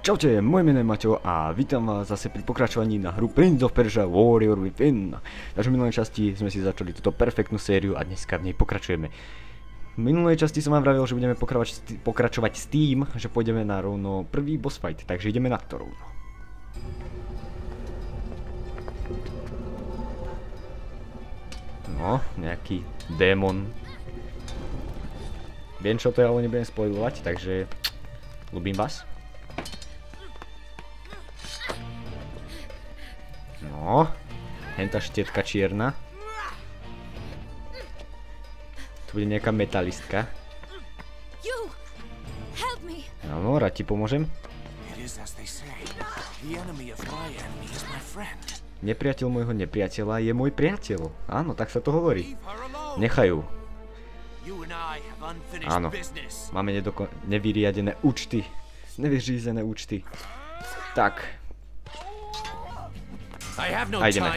Čaute, moje meno je Maťo a vítam vás zase pri pokračovaní na hru Prince of Persia Warrior Within. Takže v minulej časti sme si začali túto perfektnú sériu a dneska v nej pokračujeme. V minulej časti som vám vravil, že budeme pokračovať s tým, že pôjdeme na rovno prvý boss fight, takže ideme na to rovno. No, nejaký démon. Viem čo to je, ale nebudem spoilovať, takže ľúbim vás. No, henta štietka čierna. Tu bude nejaká metalistka. No, rád ti pomôžem. Nepriateľ môjho nepriateľa je môj priateľ. Áno, tak sa to hovorí. Nechajú. Áno, máme nevyriadené účty. Nevyřízené účty. Tak. A ideme.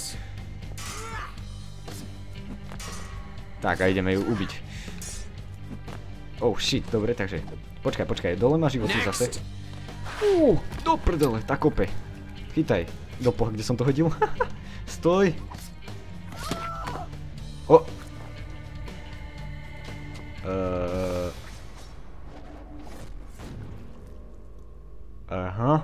Tak, a ideme ju ubiť. Oh shit, dobre, takže počkaj, dole má životy zase. Do prdele, tak kope. Chytaj. Do poha, kde som to hodil? Stoj. O. Aha.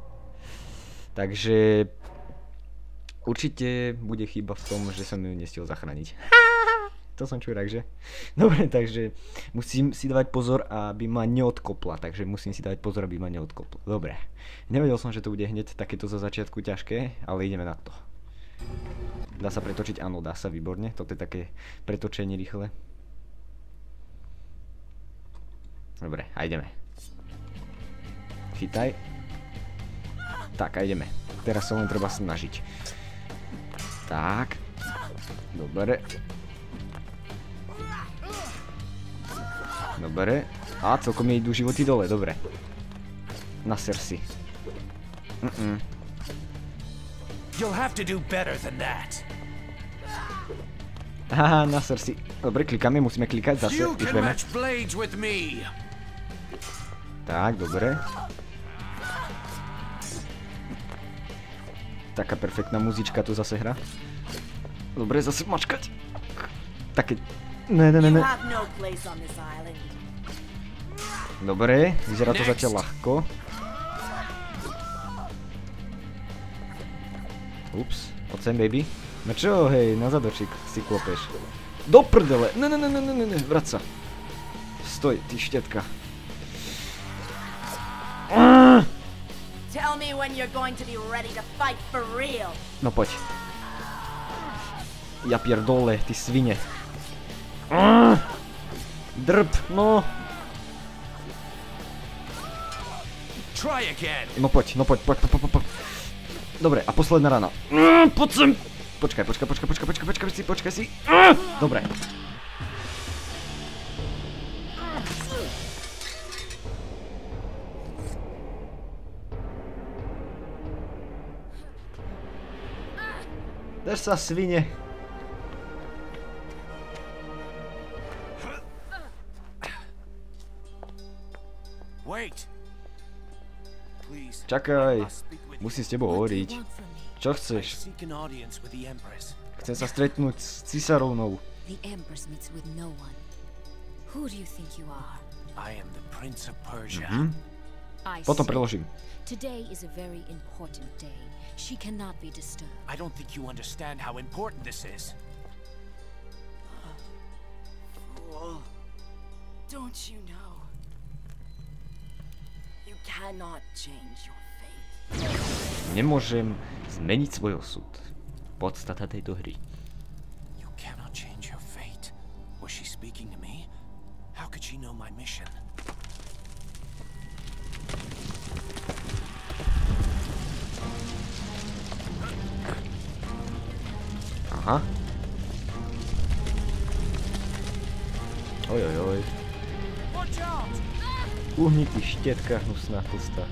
Takže určite bude chyba v tom, že som ju nestiel zachrániť. To som čurák, že? Dobre, takže musím si dávať pozor, aby ma neodkopla. Takže musím si dávať pozor, aby ma neodkopla. Dobre. Nevedel som, že to bude hneď takéto zo začiatku ťažké, ale ideme na to. Dá sa pretočiť? Áno, dá sa, výborne. Toto je také pretočenie rýchle. Dobre, a ideme. Chytaj. Tak, a ideme. Teraz sa len treba snažiť. Tak. Dobre. Dobre. A celkom mi idú životy dole, dobre. Naser si. Haha, naser si. Dobre, klikáme, musíme klikať zase. Už vieme. Tak, dobre. Taká perfektná muzička tu zase hra. Dobre, zase mačkať. Také... Ne. Dobre, vyzerá to zatiaľ ľahko. Ups, poď sem, baby. No čo, hej, na zadočík si klopeš. Do prdele! Ne, vrať sa. Stoj, ty štietka. No poď. Ja pierdole, ty svine. Drb, no. No poď. Dobre, a posledná rana. Poď sem. Počkaj si. Dobre. Drž sa, svine. Čakaj, musím s tebou hovoriť. Čo chceš? Chcem sa stretnúť s cisárovnou. Potom preložím. She cannot be disturbed. I don't think you understand how important this is. Fool. Don't you know? You cannot change your fate. Nemôžem zmeniť svoj osud. Podstata tejto hry. You cannot change your fate. Was she speaking to me? How could she know my mission? Aha. Oj. Uhni, ty štietka hnusná tlstá.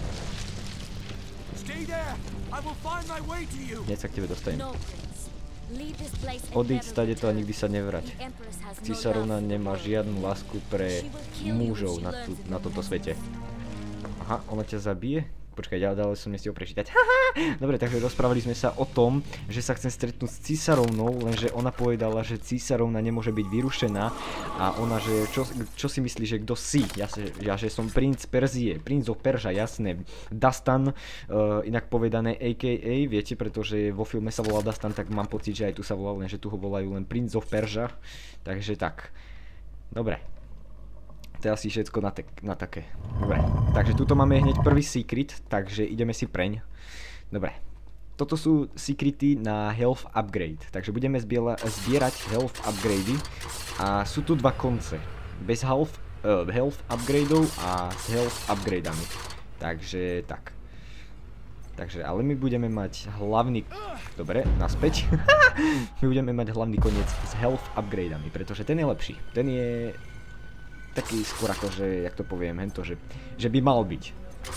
Hneď sa k tebe dostanem. Odíď stade to a nikdy sa nevrať. Císarovna nemá žiadnu lásku pre mužov na tomto svete. Aha, ona ťa zabije? Počkaj, ďalej som nestihol prečítať. Dobre, takže rozprávali sme sa o tom, že sa chcem stretnúť s císarovnou, lenže ona povedala, že císarovna nemôže byť vyrušená a ona, že čo si myslí, že kto si? Ja, že som princ Perzie, princ of Persia, jasné. Dastan, inak povedané AKA, viete, pretože vo filme sa volá Dastan, tak mám pocit, že aj tu sa volá, lenže tu ho volajú len princ of Persia. Takže tak. Dobre. To je asi všetko na také. Dobre, takže tuto máme hneď prvý secret, takže ideme si preň. Dobre, toto sú secrety na health upgrade, takže budeme zbierať health upgradey a sú tu dva konce. Bez health upgradeov a s health upgradeami. Takže tak. Takže, ale my budeme mať hlavný... Dobre, naspäť. My budeme mať hlavný koniec s health upgradeami, pretože ten je lepší. Ten je... taký skôr akože, jak to poviem, hento, že by mal byť.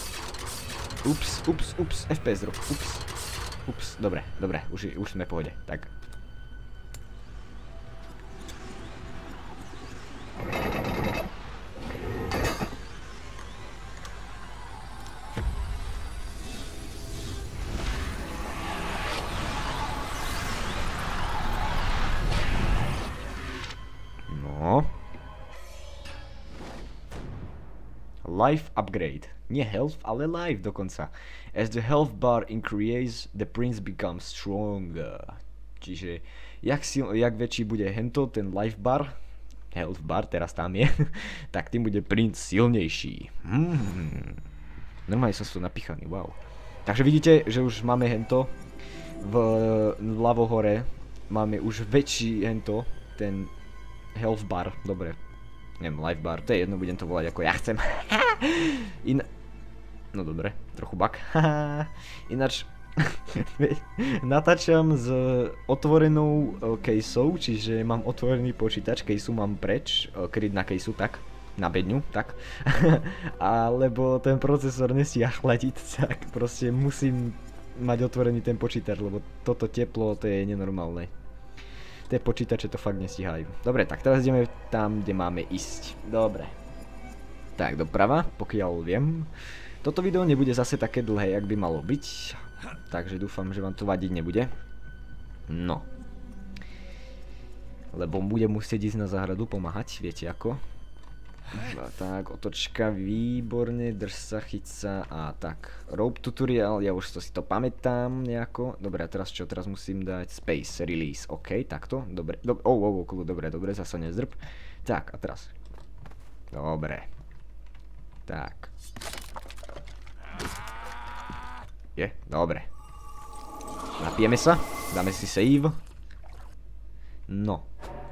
Ups, FPS drop, ups, dobre, už sme v pohode, tak. No. Life upgrade. Nie health, ale life dokonca. As the health bar increases, the prince becomes stronger. Čiže, jak väčší bude hento, ten life bar, health bar, teraz tam je, tak tým bude princ silnejší. Normálne som tu napichaný, wow. Takže vidíte, že už máme hento, vľavo hore, máme už väčší hento, ten health bar, dobre. Neviem, life bar, to je jedno, budem to volať ako ja chcem. No dobre, trochu bug. Ináč, natáčam s otvorenou caseou, čiže mám otvorený počítač, caseu mám preč, kryť na caseu, tak, na bedňu, tak. Alebo ten procesor nestíha chladiť, tak proste musím mať otvorený ten počítač, lebo toto teplo, to je nenormálne. Tie počítače to fakt nestíhajú. Dobre, tak teraz ideme tam, kde máme ísť. Dobre. Tak, doprava, pokiaľ viem. Toto video nebude zase také dlhé, jak by malo byť. Takže dúfam, že vám to vadiť nebude. No. Lebo budem musieť ísť na záhradu pomáhať, viete ako. Tak, otočka, výborne, drž sa, chyť sa a tak. Rope tutorial, ja už si to pamätám nejako. Dobre, a teraz čo? Teraz musím dať space, release, ok, takto, dobre. Dobre, zasa nezdrb. Tak, a teraz. Dobre. Tak. Je, dobre. Napijeme sa, dáme si save. No.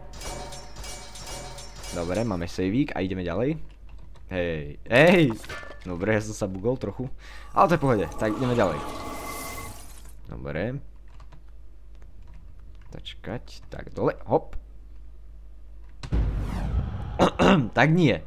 Dobre, máme saveík a ideme ďalej. Hej. Dobre, ja som sa bugol trochu. Ale to je pohode, tak ideme ďalej. Dobre. Tačkať, tak dole, hop. Tak nie.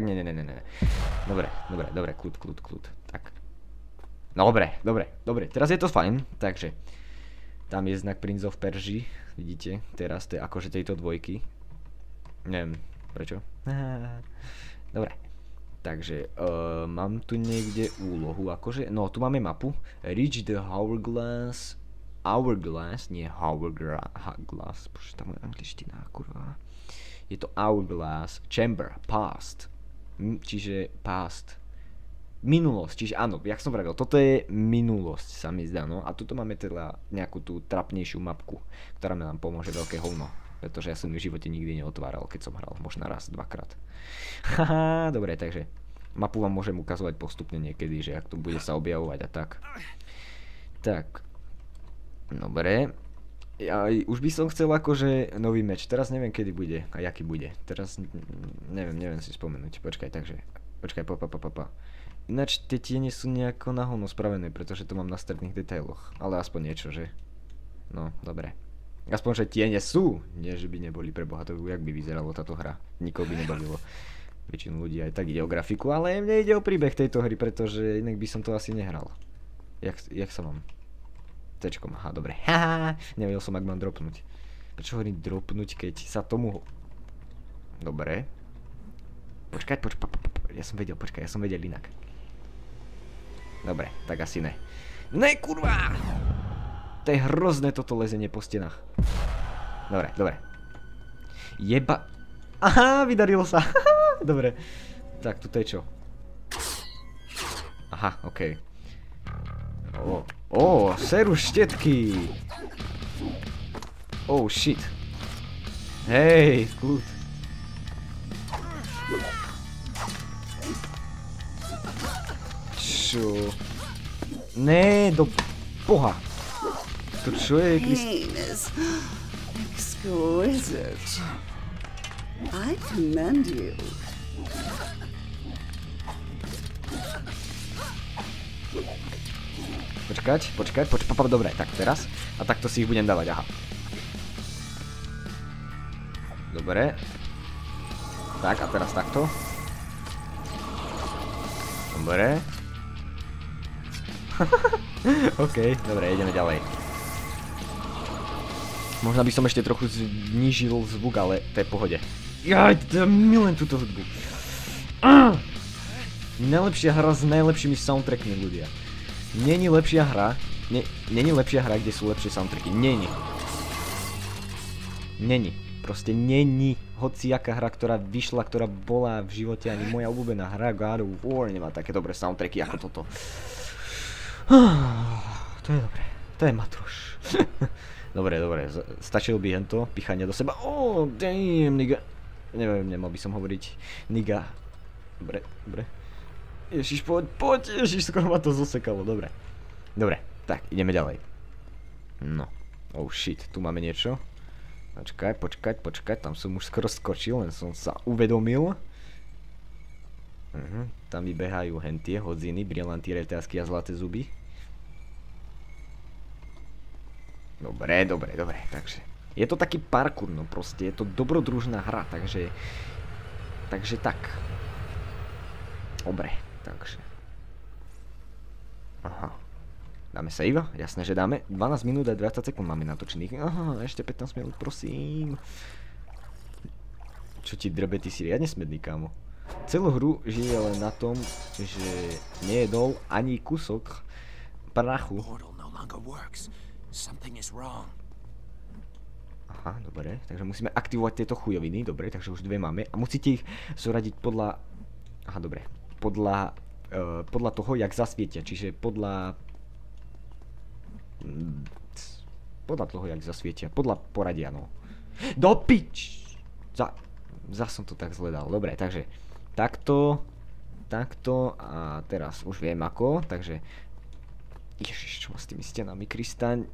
Dobre, kľud. Tak. Dobre, teraz je to fajn, takže. Tam je znak Prince of Persia, vidíte, teraz to je akože tejto dvojky. Neviem, prečo? Dobre. Takže, mám tu niekde úlohu, akože, no tu máme mapu. Reach the hourglass, nie hourglass, bože, tá moja angličtina, kurva. Je to hourglass, chamber, past, čiže past. Minulosť, čiže áno, jak som pravil, toto je minulosť, sa mi zdá, no. A tuto máme teda nejakú tú trapnejšiu mapku, ktorá nám pomôže veľké hovno. Pretože ja som ju v živote nikdy neotváral, keď som hral, možno raz, dvakrát. Haha, dobre, takže mapu vám môžem ukazovať postupne niekedy, že ak to bude sa objavovať a tak. Tak, dobre. Ja už by som chcel akože nový meč, teraz neviem kedy bude a jaký bude. Teraz neviem si spomenúť, počkaj, pa. Ináč tie tiene sú nejako na hovno spravené, pretože to mám na stredných detailoch, ale aspoň niečo, že? No, dobre. Aspoň, že tiene sú, nie že by neboli pre boha, to jak by vyzeralo táto hra. Nikoho by nebavilo. Väčšinu ľudí aj tak ide o grafiku, ale mne ide o príbeh tejto hry, pretože inak by som to asi nehral. Jak sa mám? C-čkom, aha, dobre. Haha, nevedel som, ak mám dropnúť. Prečo hovorím dropnúť, keď sa tomu... Dobre. Počkaj, ja som vedel inak. Dobre, tak asi ne. Ne, kurva! To je hrozné toto lezenie po stenách. Dobre, dobre. Jeba... Aha, vydarilo sa. Dobre. Tak, tu je čo? Aha, okej. Seru štetky. Oh, shit. Hej, kľud. Čo? Ne, do boha. To čo je, Exquisite. I commend you. Počkať, dobre, tak teraz. A takto si ich budem dávať, aha. Dobre. Tak, a teraz takto. Dobre. OK, dobre, ideme ďalej. Možno by som ešte trochu znížil zvuk, ale to je v pohode. Jaj, milujem túto hudbu. Najlepšia hra s najlepšími soundtrackmi, ľudia. Není lepšia hra, kde sú lepšie soundtracky. Není. Proste není. Hociaká hra, ktorá vyšla, ktorá bola v živote, ani moja obľúbená hra God of War nemá také dobré soundtracky ako toto. To je dobré. To je matruš. Dobre, stačilo by hento, pichanie do seba. Oh, damn, nigga. Neviem, nemal by som hovoriť nigga. Dobre. Ježiš, poď, ježiš, skoro ma to zosekalo, dobre. Dobre, tak, ideme ďalej. No, oh shit, tu máme niečo. Počkať, tam som už skoro skočil, len som sa uvedomil. Tam vybehajú hentie, hodziny, brillanty, reťazky a zlaté zuby. Dobre, takže je to taký parkour, no proste, je to dobrodružná hra, takže tak. Dobre, takže. Aha. Dáme save? Jasné, že dáme. 12 minút a 20 sekúnd máme natočených. Aha, ešte 15 minút, prosím. Čo ti drbe, ty si riadne smedný, kámo. Celú hru žije len na tom, že nejedol ani kúsok prachu. Aha, dobre, takže musíme aktivovať tieto chujoviny, dobre, takže už dve máme. A musíte ich zoradiť podľa... Aha, dobre, podľa toho, jak zasvietia, čiže podľa toho, jak zasvietia, podľa poradia, no. Do pič! Zas som to tak zle dal, dobre, takže takto a teraz už viem ako, takže ježiš, čo má s tými stenami, Kristaň.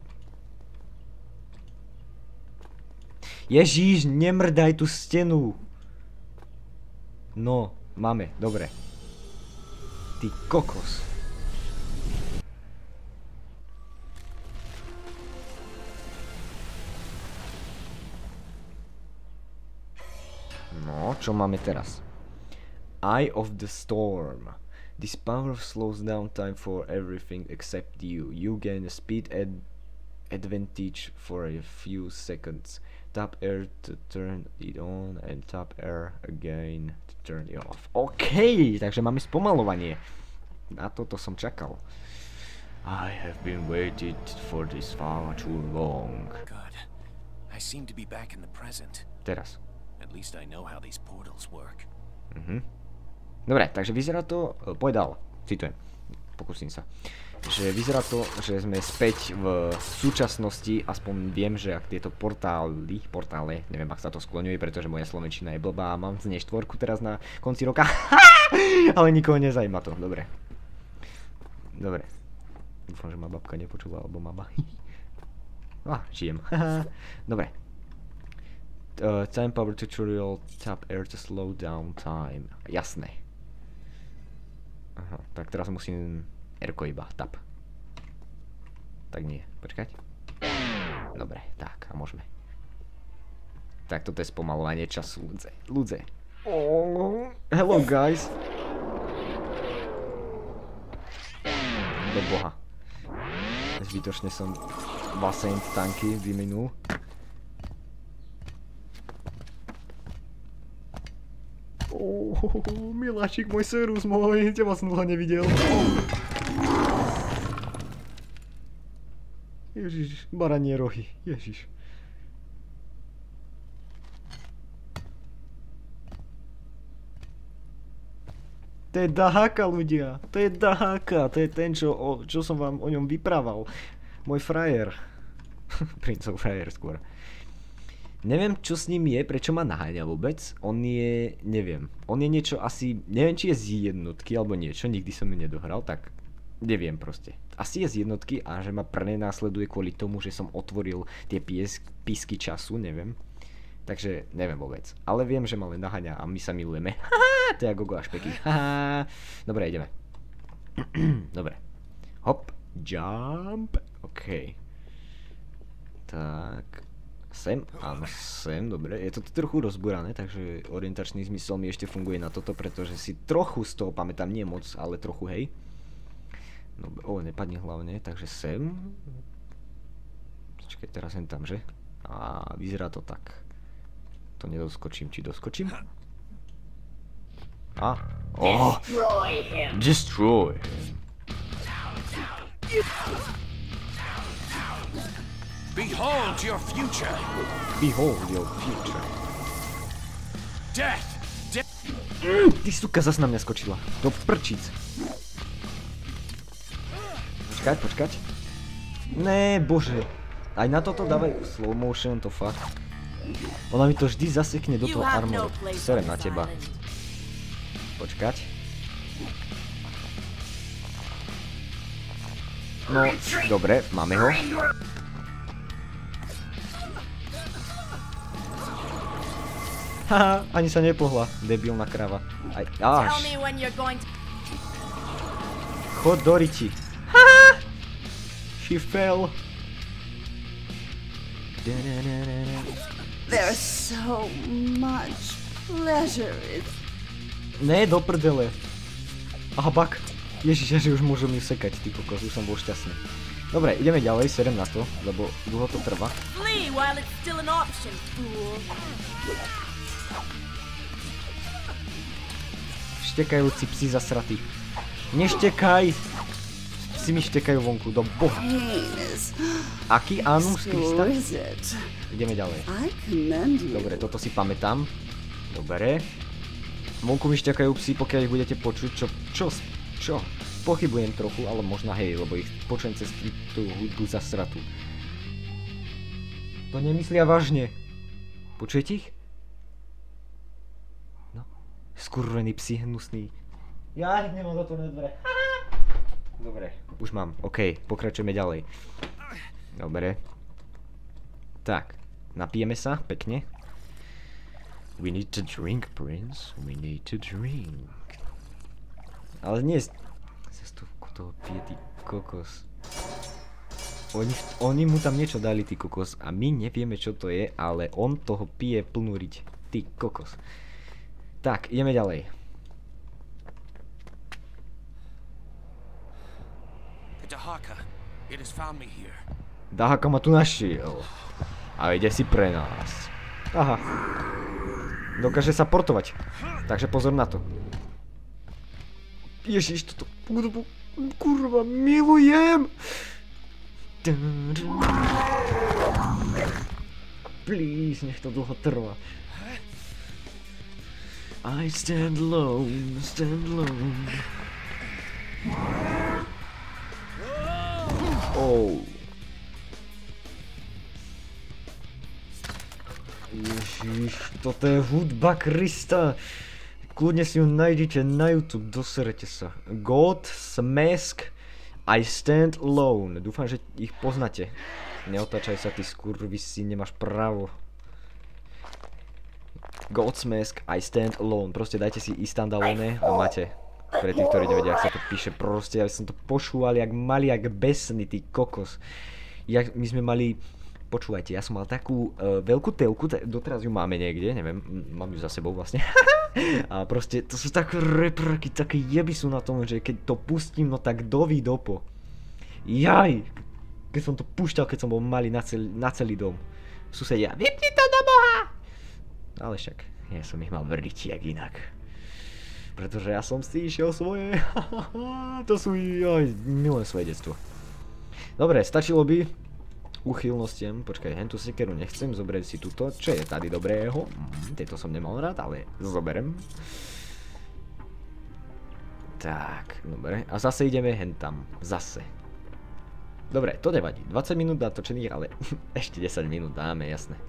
Ježiš, nemrdaj tú stenu. No, máme, dobre. Ty kokos. No, čo máme teraz? Eye of the Storm. This power slows down time for everything except you. You gain a speed advantage for a few seconds. Tap R to turn it on and tap R again to turn it off. OK, takže máme spomalovanie. Na toto som čakal. I have been waiting for this far too long. Good. I seem to be back in the present. Teraz. At least I know how these portals work. Dobre, takže vyzerá to, povedal, citujem, pokúsim sa, že vyzerá to, že sme späť v súčasnosti, aspoň viem, že ak tieto portále, neviem, ak sa to skloňuje, pretože moja slovenčina je blbá a mám z nej 4 teraz na konci roka, ale nikoho nezajíma to, dobre. Dúfam, že ma babka nepočula, alebo mama. Žijem, dobre. Time power tutorial, tap R to slow down time. Jasné. Aha, tak teraz musím R-ko iba, tap. Tak nie, počkať. Dobre, tak a môžeme. Tak toto je spomalovanie času, ľudze. Oh, hello guys. Do boha. Zbytočne som Vasent tanky vyminul. Miláčik, môj Serus môj, teba som dlho nevidel. Ježiš, baranie rohy, ježiš. To je Dahaka, ľudia, to je Dahaka, to je ten, čo som vám o ňom vyprával. Môj frajer. Princov frajer skôr. Neviem, čo s ním je, prečo ma naháňa vôbec. On je, neviem, on je niečo asi, neviem, či je z jednotky alebo niečo, nikdy som ju nedohral, tak neviem proste. Asi je z jednotky a že ma prenásleduje kvôli tomu, že som otvoril tie písky času, neviem. Takže neviem vôbec. Ale viem, že ma len naháňa a my sa milujeme. Haha, to je Gogo a špeky. Haha. Dobre, ideme. Dobre. Hop, jump. OK. Tak. Sem, áno, sem, dobre. Je to trochu rozbúrané, takže orientačný zmysel mi ešte funguje na toto, pretože si trochu z toho pamätám, nie moc, ale trochu, hej. Dobre, nepadni hlavne, takže sem. Počkaj, teraz sem tam, že? A vyzerá to tak. To nedoskočím, či doskočím? A? Destroy him. Behold your future. Behold your future. Death. Ty suka, zas na mňa skočila. Do prčíc. Počkať. Né, bože. Aj na toto dávaj slow motion, to fakt. Ona mi to vždy zasekne do toho armoru. Serem na teba. Počkať. No, dobre, máme ho. Haha, ani sa nepohla, debilná krava. Až. Chod do riti. Haha! She fell. There's so much pleasure. Ne, do prdele. Aha, bak. Ježiš, že už môžem ju sekať, ty kokos, už som bol šťastný. Dobre, ideme ďalej, serem na to, lebo dlho to trvá. Štekajúci psi zasratí. Neštekaj! Psi mi štekajú vonku, do boha. Aký Anus Krista? Ideme ďalej. Dobre, toto si pamätám. Dobre. Vonku mi štekajú psi, pokiaľ ich budete počuť, čo? Pochybujem trochu, ale možno hej, lebo ich počujem cez tú hudbu zasratú. To nemyslia vážne. Počujete ich? No, skurvený psi, hnusný. Ja nemám zatvorené dvere. Dobre, už mám. OK, pokračujeme ďalej. Dobre. Tak, napijeme sa, pekne. We need to drink, prince. We need to drink. Ale nie... Zase to pije, ty kokos. Oni mu tam niečo dali, ty kokos. A my nevieme, čo to je, ale on toho pije plnú riť. Ty kokos. Tak, ideme ďalej. Dahaka ma tu našiel. A ide si pre nás. Aha. Dokáže sa portovať. Takže pozor na to. Ježiš, toto hudbu, kurva, milujem! Please, nech to dlho trvá. I stand alone, stand alone. Oh. Ježiš, toto je hudba Krista. Kľudne si ju nájdete na YouTube, doserete sa. Godsmack, I Stand Alone. Dúfam, že ich poznáte. Neotáčaj sa, ty skurvisi, nemáš právo. Godsmack, I Stand Alone. Proste dajte si Istandalone a máte. Pre tých, ktorí nevedia, ak sa to píše. Proste, ja som to počúval jak malý, jak besný, ty kokos. My sme mali... Počúvajte, ja som mal takú veľkú telku, doteraz ju máme niekde, neviem, mám ju za sebou vlastne. A proste, to sú také reprky, také jeby sú na tom, že keď to pustím, no tak doví dopo. Jaj! keď som to púšťal, keď som bol malý na celý dom. Susedia, vypni to do Boha! Ale však, ja som ich mal vrdiť jak inak. Pretože ja som si išiel svoje, to sú, milujem svoje detstvo. Dobre, stačilo by uchylnostiam, počkaj, hentu sekeru nechcem, zoberiem si túto, čo je tady dobrého, tieto som nemal rád, ale zoberem. Tak, dobre, a zase ideme hentam, zase. Dobre, to nevadí, 20 minút natočených, ale ešte 10 minút dáme, jasné.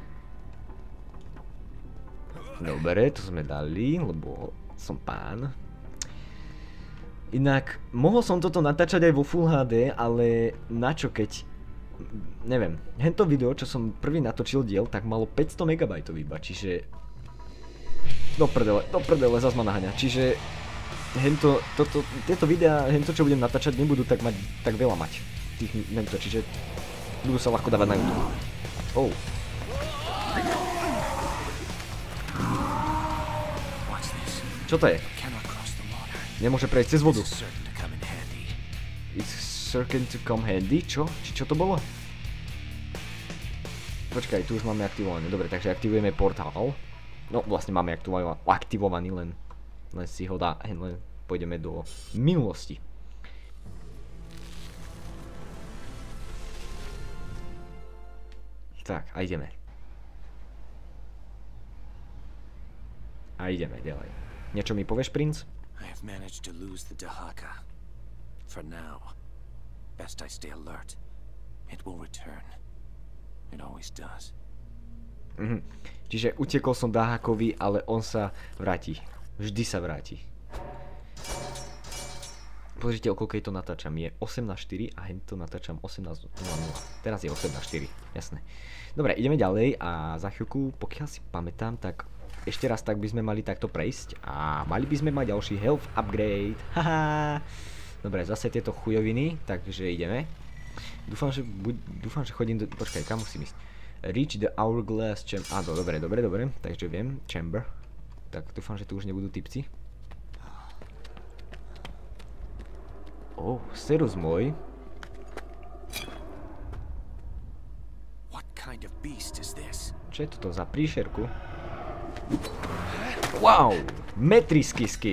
Dobre, to sme dali, lebo som pán. Inak, mohol som toto natáčať aj vo Full HD, ale na čo keď... Neviem, hento video, čo som prvý natočil diel, tak malo 500 MB iba, čiže... Do prdele, zas ma naháňa, čiže... Tieto videá, hento čo budem natáčať, nebudú tak veľa mať. Čiže... Budú sa ľahko dávať na YouTube. Oh. Čo to je? Nemôže prejsť cez vodu. It's certain to come handy? Čo? Či čo to bolo? Počkaj, tu už máme aktivované. Dobre, takže aktivujeme portál. No, vlastne máme aktivovaný, len si ho len pôjdeme do minulosti. Tak, a ideme. A ideme ďalej. Niečo mi povieš, princ? I have managed to lose the Dahaka. For now. Best I stay alert. It will return. It always does. Čiže utekol som Dahakovi, ale on sa vráti. Vždy sa vráti. Pozrite, o koľkej to natáčam. Je 18:04 a hento natáčam 18:00. Teraz je 18:04, jasné. Dobre, ideme ďalej a za chvíľku, pokiaľ si pamätám, tak ešte raz tak by sme mali takto prejsť a mali by sme mať ďalší health upgrade. Haha. Dobre, zase tieto chujoviny, takže ideme. Dúfam, že chodím do... Počkaj, kam musím ísť? Reach the hourglass chamber. Dobre, takže viem, chamber. Tak dúfam, že tu už nebudú typci. Serus môj. What kind of beast is this? Čo je toto za príšerku? Wow! Metriskisky!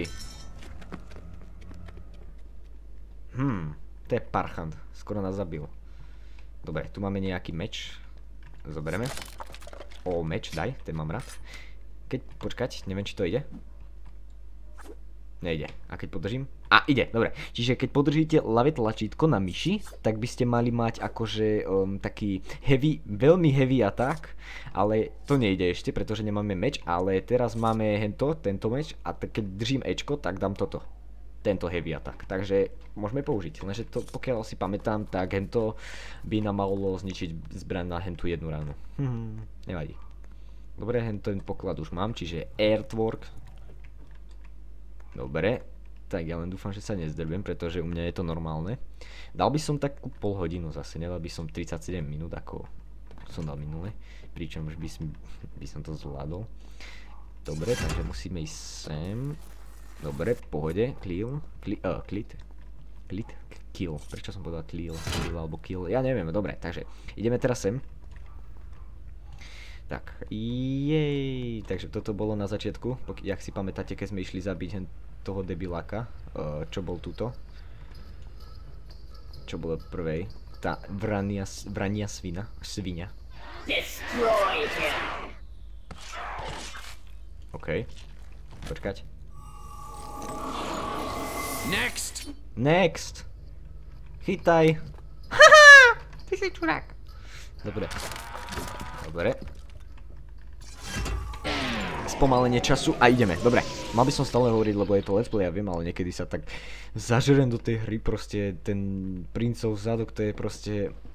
To je parchant. Skoro nás zabil. Dobre, tu máme nejaký meč. Zoberieme. Meč, daj, ten mám rád. Počkať, neviem, či to ide. Nejde. A keď podržím? Ide, dobre. Čiže keď podržíte ľavé tlačítko na myši, tak by ste mali mať akože taký heavy, veľmi heavy attack, ale to nejde ešte, pretože nemáme meč, ale teraz máme tento meč a keď držím Ečko, tak dám toto. Tento heavy attack. Takže môžeme použiť. Lenže to, pokiaľ si pamätám, tak hento by nám malo zničiť zbraň na hentu jednu ránu. Nevadí. Dobre, ten poklad už mám, čiže Earthwork. Dobre, tak ja len dúfam, že sa nezdrbem, pretože u mňa je to normálne. Dal by som takú pol hodinu zase, nedal by som 37 minút, ako som dal minule, pričom už by som to zvládol. Dobre, takže musíme ísť sem. Dobre, v pohode, kill. Prečo som povedal kill alebo kill, ja neviem, dobre, takže ideme teraz sem. Tak, jej, takže toto bolo na začiatku, jak si pamätáte, keď sme išli zabiť toho debiláka, čo bol tuto. Čo bolo prvej, tá vrania svinia. Destroy him. OK, počkať. Next! Chytaj! Haha! Ty si čurák! Dobre. Spomalenie času a ideme. Dobre, mal by som stále hovoriť, lebo je to let's play, ja viem, ale niekedy sa tak zažerem do tej hry, proste ten princov zadok, to je proste...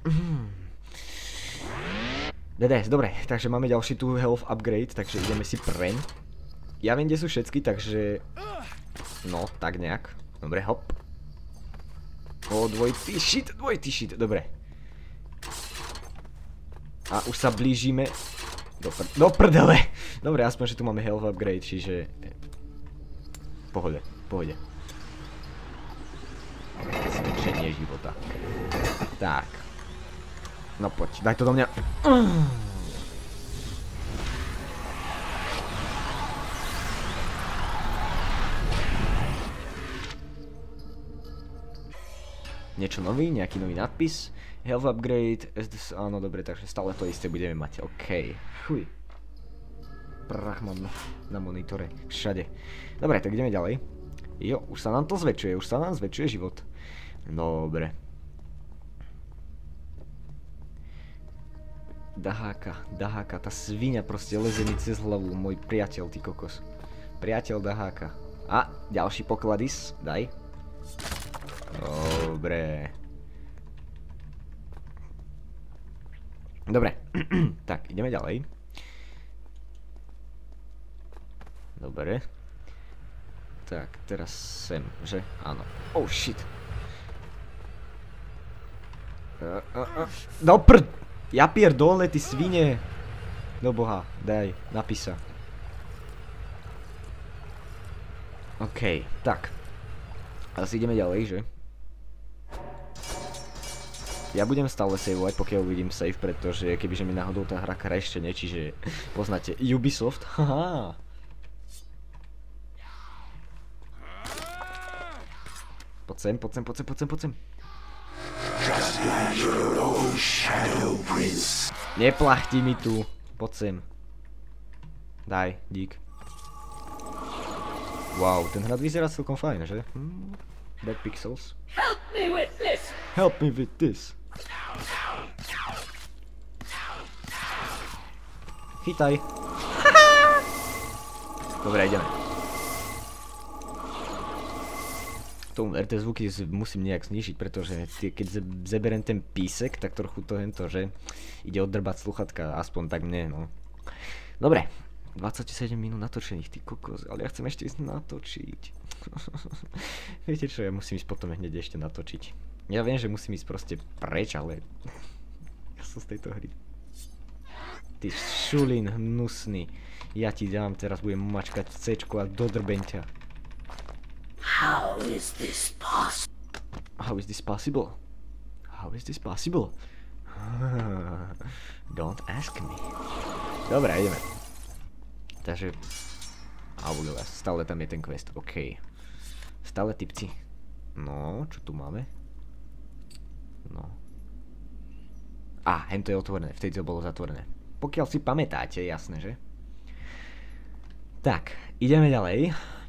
Dobre, takže máme ďalší tu health upgrade, takže ideme si preň. Ja viem, kde sú všetky, takže... No, tak nejak. Dobre, hop. Dvojitý shit, dobre. A už sa blížime... Do prdele. Dobre, aspoň, že tu máme health upgrade, čiže... Pohode. Zničenie života. Tak. No poď, daj to do mňa. Niečo nový, nejaký nový nadpis. Health upgrade, áno, dobre, takže stále to isté budeme mať, okej. Fuj. Prach mám na monitore, všade. Dobre, tak ideme ďalej. Jo, už sa nám to zväčšuje, už sa nám zväčšuje život. Dobre. Daháka, tá svinia proste leze mi cez hlavu, môj priateľ, ty kokos. Priateľ Daháka. A, ďalší pokladis, daj. Dobre. Dobre, tak, ideme ďalej. Dobre. Tak, teraz sem, že? Áno. Oh, shit. No prd! Ja pierdole, ty svine! Do boha, daj, napísa. OK, tak. Asi ideme ďalej, že? Ja budem stále saveovať, pokiaľ uvidím save, pretože kebyže mi náhodou tá hra crashne, čiže poznáte Ubisoft, haha. Poď sem. Neplachti mi tu, poď sem. Daj, dík. Wow, ten hrad vyzerá celkom fajn, že? Dead pixels. Help me with this. Chytaj. Dobre, ideme. Tomu RT zvuky musím nejak znižiť, pretože keď zeberem ten písek, tak trochu to hento, že ide oddrbať sluchatka, aspoň tak mne, no. Dobre, 27 minút natočených, ty kokos, ale ja chcem ešte ísť natočiť. Viete čo, ja musím ísť potom hneď ešte natočiť. Ja viem, že musím ísť proste preč, ale ja som z tejto hry. Ty šulín hnusný, ja ti dám, teraz budem mačkať C-čko a dodrbeň ťa. How is this possible? How is this possible? How is this possible? Don't ask me. Dobre, ideme. Takže... stále tam je ten quest, OK. Stále tipci. No, čo tu máme? No. Hento je otvorené, vtedy to bolo zatvorené. Pokiaľ si pamätáte, jasné, že? Tak, ideme ďalej.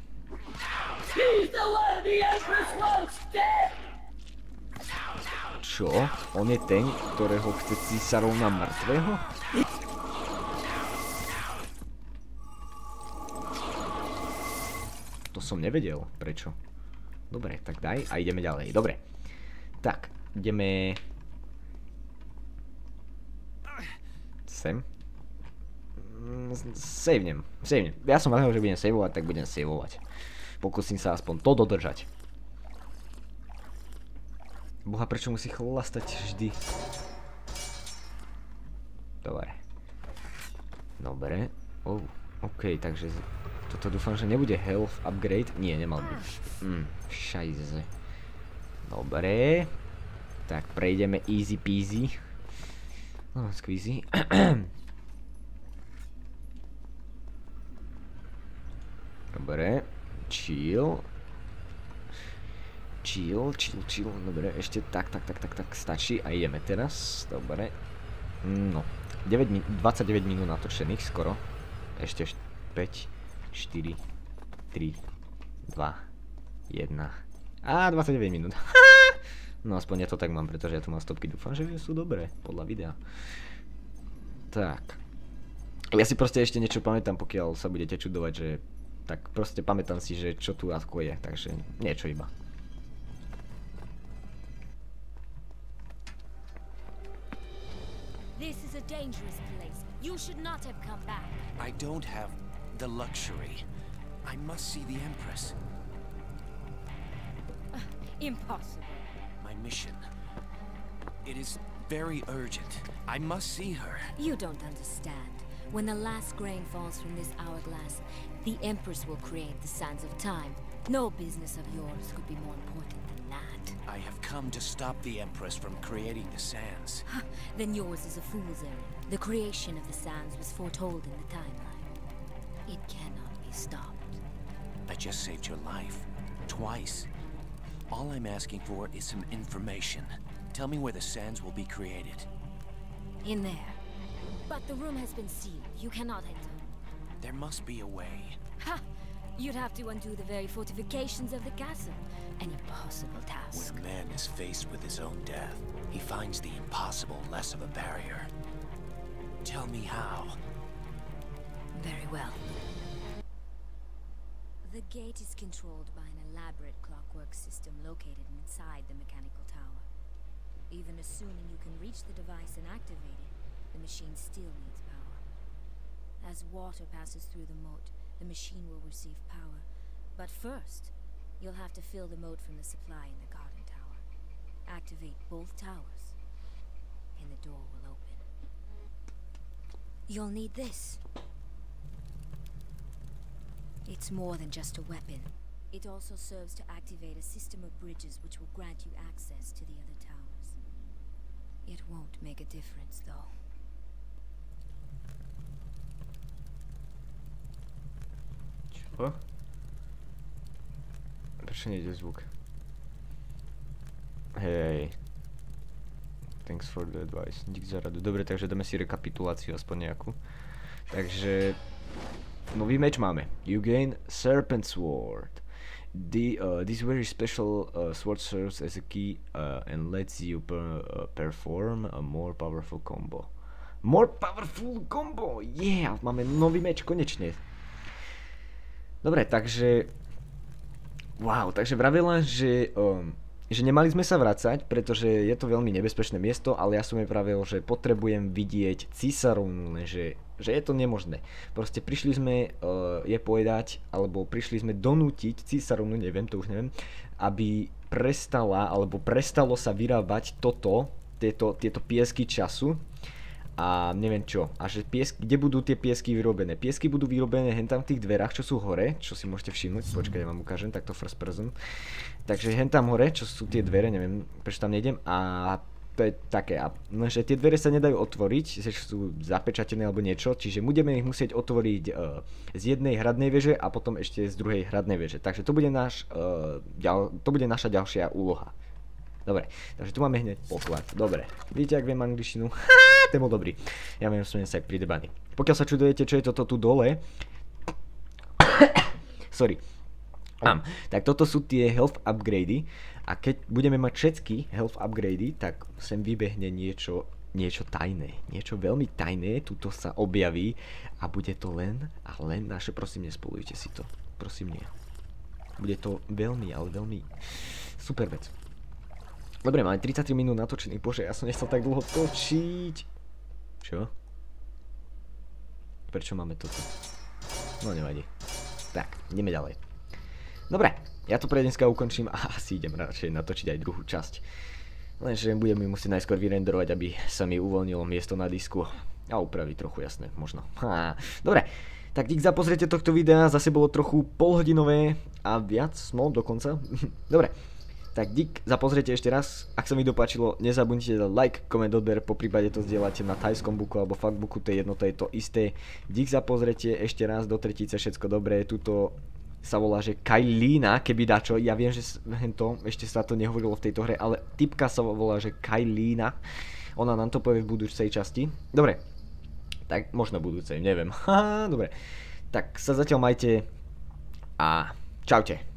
Čo? On je ten, ktorého chce císarov na mŕtvého? To som nevedel, prečo. Dobre, tak daj a ideme ďalej. Dobre. Tak, ideme... Sem. Savenem. Ja som vedel, že budem saveovať, tak budem saveovať. Pokúsim sa aspoň to dodržať. Boha, prečo musí chlastať vždy? Dobre. Dobre. OK, takže... Toto dúfam, že nebude health upgrade. Nie, nemal byť. Šajze. Dobre. Tak, prejdeme easy peasy. No, squeezy. Dobre. Chill. Dobre, ešte tak, stačí a ideme teraz. Dobre. No. 29 minút natočených skoro. Ešte 5, 4, 3, 2, 1. 29 minút. No aspoň ja to tak mám, pretože ja tu mám stopky. Dúfam, že sú dobré, podľa videa. Tak. Ja si proste ešte niečo pamätám, pokiaľ sa budete čudovať, že... Tak proste pamätám si, že čo tu ako je, takže niečo iba. This is a dangerous place. You should not have come back. I don't have the luxury. I must see the Empress. Impossible. My mission. It is very urgent. I must see her. You don't understand. When the last grain falls from this hourglass, the Empress will create the sands of time, No business of yours could be more important than that. I have come to stop the Empress from creating the sands. Then yours is a fool's errand. The creation of the sands was foretold in the timeline. It cannot be stopped. I just saved your life. Twice. All I'm asking for is some information. Tell me where the sands will be created. In there. But the room has been sealed. You cannot enter. There must be a way. Ha! You'd have to undo the very fortifications of the castle. An impossible When task. a man is faced with his own death, he finds the impossible less of a barrier. Tell me how. Very well. The gate is controlled by an elaborate clockwork system located inside the mechanical tower. Even assuming you can reach the device and activate it, the machine still needs power. As water passes through the moat, the machine will receive power. But first, you'll have to fill the moat from the supply in the garden tower. Activate both towers, and the door will open. You'll need this. It's more than just a weapon. It also serves to activate a system of bridges which will grant you access to the other towers. It won't make a difference, though. Čo? Prečo nejde zvuk? Hej. Thanks for the advice. Dík za radu. Dobre, takže dáme si rekapituláciu aspoň nejakú. Takže nový meč máme. You gain Serpent Sword. This very special sword serves as a key and lets you perform a more powerful combo. More powerful combo! Yeah! Máme nový meč, konečne. Dobre, takže... Wow, takže vravila, že nemali sme sa vracať, pretože je to veľmi nebezpečné miesto, ale ja som jej pravil, že potrebujem vidieť císarovnu, lenže že je to nemožné. Proste prišli sme je povedať, alebo prišli sme donútiť císarovnu, neviem, to už neviem, aby prestala, alebo prestalo sa vyrábať tieto piesky času a neviem čo. A že kde budú tie piesky vyrobené? Piesky budú vyrobené hen tam v tých dverách, čo sú hore, čo si môžete všimnúť. Počkaj, ja vám ukážem, takto first person. Takže hen tam hore, čo sú tie dvere, neviem, prečo tam nejdem. A to je také, že tie dvere sa nedajú otvoriť, že sú zapečatené alebo niečo, čiže budeme ich musieť otvoriť z jednej hradnej veže a potom ešte z druhej hradnej veže. Takže to bude naša ďalšia úloha. Dobre, takže tu máme hneď poklad. Dobre, vidíte, ak viem angličtinu? To je moc dobrý. Ja viem, som sa jak pridebaný. Pokiaľ sa čudujete, čo je toto tu dole, sorry. Tak toto sú tie health upgrady a keď budeme mať všetky health upgrady, tak sem vybehne niečo tajné. Niečo veľmi tajné, tuto sa objaví a bude to len naše, prosím, nespolujte si to. Prosím, nie. Bude to veľmi, ale veľmi super vec. Dobre, máme 33 minút natočený. Bože, ja som nechcel tak dlho točiť. Čo? Prečo máme toto? No nevadí. Tak, ideme ďalej. Dobre, ja to pre dneska ukončím a asi idem radšej natočiť aj druhú časť. Lenže budem mi musieť najskôr vyrenderovať, aby sa mi uvoľnilo miesto na disku. A upraviť trochu, jasné, možno. Dobre, tak dík za pozrietie tohto videa. Zase bolo trochu polhodinové a viac, no dokonca. Dobre. Tak dík za pozrietie ešte raz. Ak sa mi dopáčilo, nezabudnite dať like, koment, odber, poprípade to zdieľate na thajskom booku alebo fuckbooku, to je jedno, to je to isté. Dík za pozrietie ešte raz, do tretice všetko dobré. Tuto sa volá, že Kailína, keby dačo. Ja viem, že ešte sa to nehovorilo v tejto hre, ale typka sa volá, že Kailína. Ona nám to povie v budúcej časti. Dobre, tak možno budúcej, neviem. Dobre, tak sa zatiaľ majte a čaute.